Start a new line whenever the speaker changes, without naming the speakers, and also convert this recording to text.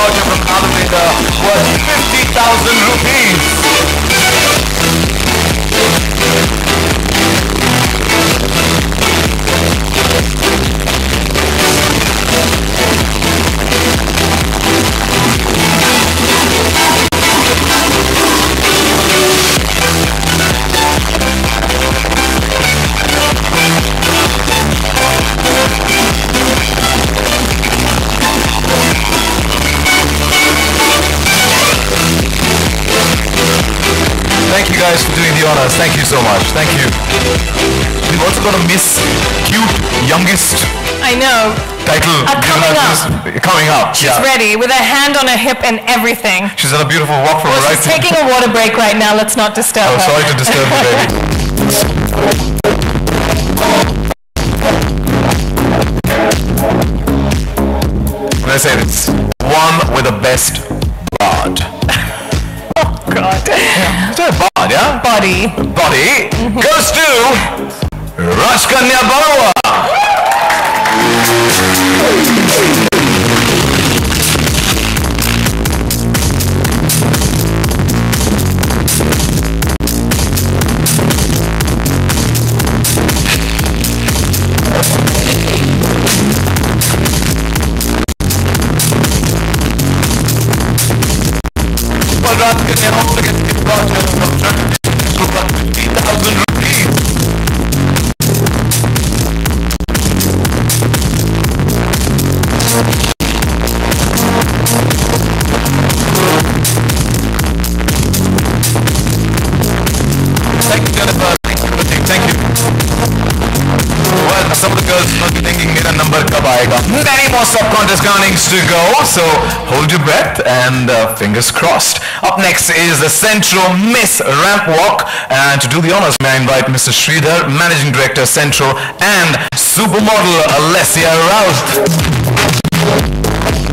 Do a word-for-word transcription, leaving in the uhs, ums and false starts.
voucher from Alameda worth fifty thousand rupees. Thank you guys for doing the honors. Thank you so much. Thank you. We've also got a Miss Cute Youngest
I know.
title.
Uh, coming up.
Coming up.
She's
yeah.
ready with her hand on her hip and everything.
She's on a beautiful walk from
Well,
her right
she's taking a water break right now. Let's not disturb
Oh,
her.
sorry to disturb you, baby. When I say this, one with the best bod.
Oh, God.
Is that a bod, yeah?
Body.
Body goes to Rajkanya Barua. Well, Rajkanya also gets the voucher from Church for fifty thousand rupees. Thank you, Jennifer. Thank you, everything. Thank you. Well, some of the girls must be thinking mera number kab aayega. Many more sub-contest groundings to go, so hold your breath and uh, fingers crossed. Up next is the Central Miss Ramp Walk, and to do the honors, may I invite Mister Sridhar, Managing Director, Central, and Supermodel Alessia Rouse.